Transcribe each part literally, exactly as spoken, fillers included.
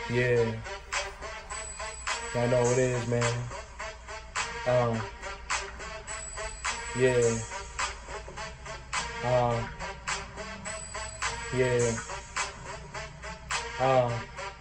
Yeah. I know what it is, man. Um. Yeah. Uh. Yeah. Uh.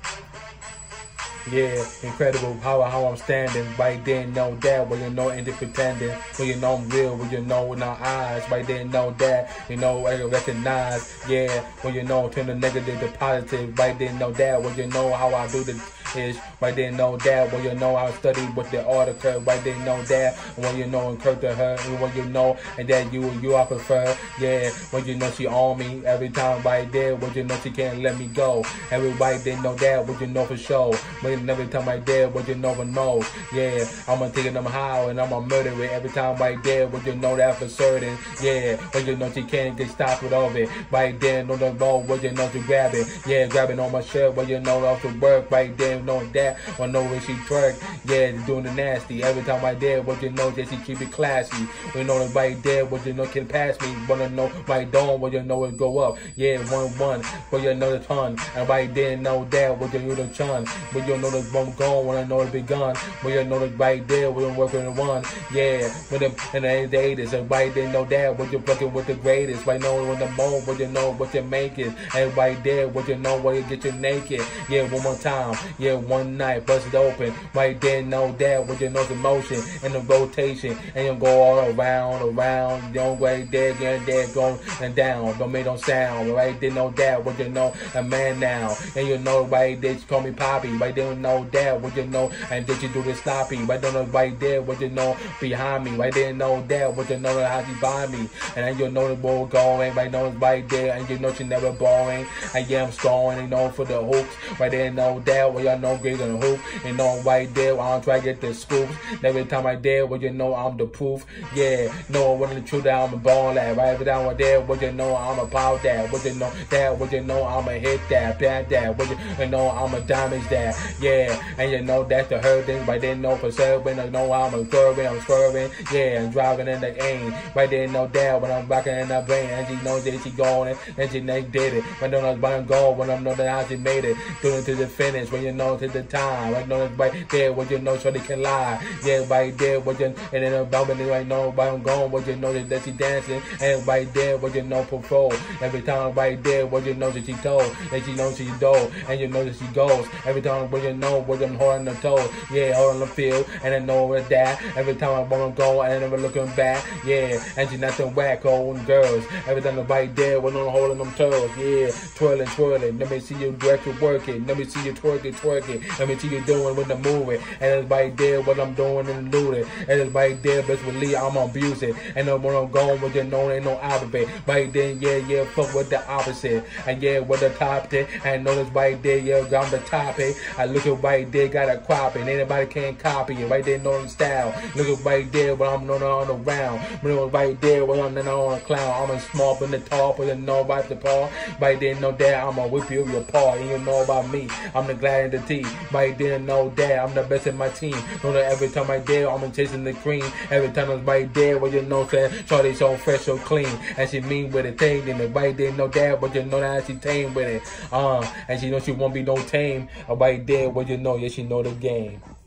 Yeah, incredible how how I'm standing. Right then, know that. Well, you know, ain't it pretending. Well, you know I'm real. Well, you know with our eyes. Right then, know that. You know, I recognize. Yeah, well, you know, turn the negative to positive. Right then, know that. Well, you know how I do the ish. Right then, know that. Well, you know I study with the article. Right then, know that. Well, you know, encourage her. And when you know, and that you you I prefer. Yeah, when you know she on me every time. Right there. Well, you know she can't let me go. Everybody didn't know that. Well, you know for sure. But every time I dare, what you know and know. Yeah, I'ma take it them high and I'ma murder it every time right there. What you know that for certain. Yeah, what you know she can't get stopped with all of it. Right there, know the road, what you know to grab it. Yeah, grabbing on my shirt, what you know off to work. Right there, know that. What know when she twerk. Yeah, doing the nasty. Every time I dare, what you know that she keep it classy. We know that right there, what you know can pass me. Wanna know right down, what you know it go up. Yeah, one one, what you know the ton. And right there, know that, what you know the chun. But you know the bomb gone when I know it begun. When you know the right there, we don't work in one. Yeah, with them in the eighties, and right there know that when you're fucking with the greatest. Right now when the moment, what you know what you make it. And right there, what you know what you get you naked. Yeah, one more time. Yeah, one night, bust it open. Right there, know that what you know the motion and the rotation, and you go all around, around. You don't right there, there, there, going and down. Don't make no sound. Right there, know that what you know a man now, and you know right there, you call me Poppy. Right there, know that what you know, and did you do this sloppy? Right there, right there, what you know behind me. Right there, know that what you know how she behind me, and then you know the ball going. Right now, right there, and you know she never boring. And yeah, I'm scoring, you know for the hoops. Right there, know that what y'all know great on the hoop, and know right there, I don't try to get the scoops. Every time I dare, what you know I'm the proof. Yeah, know what the truth that I'm a ball at. Right every time I dare, what you know I'm about that. What you know that, what you know I'ma hit that, bat that. What you know I'ma damage that. Yeah, and you know that's the hurt thing. Right there, know for certain. I know I'm a swerving, I'm swerving. Yeah, I'm driving in the aim. Right there, know that when I'm rocking in the brain, and she knows that she going, and she next did it. When I know that's I'm going, when I know that how she made it, doing it to the finish. When you know to the time, I know it's right there. What you know, so they can lie. Yeah, right there, what you and then about me, right know, but I'm going. What you know that she dancing, and right there, what you know perform. Every time, right there, what you know that she told, and she knows she do, and you know that she goes. Every time, what you know, what I'm holding the toe. Yeah, holding the field, and I know it's that. Every time I wanna go, and I never looking back. Yeah, and she nothing wacko and girls. Every time I'm right there, when I'm holding them toes. Yeah, twirling, twirling. Let me see you work it, work it. Let me see you twerk it, twerk it. Let me see you doing with the moving. And it's right there what I'm doing and looting. And it's right there, best believe I'm abusing. And then when I'm going with you know ain't no opposite. Right then, yeah, yeah, fuck with the opposite. And yeah, with the top there. And know it's right there, yeah, I'm the top it. I look at right there, got a crop it. Anybody can't copy it. Right there, know the style. Look at right there, when I'm not on the round. When right there, when I'm not on a clown. I'm a small from the top, but you know about the paw. Right there, know that I'ma whip you your paw. And you know about me, I'm the glad in the team. Right there, know that I'm the best in my team. Know that every time I dare, I'm chasing the cream. Every time I'm right there, well you know that Shorty so fresh, so clean. And she mean with a thing, and right there, know that, but you know that she tame with it. Uh, and she know she won't be no tame. Right there, well you know, yeah, she know the game.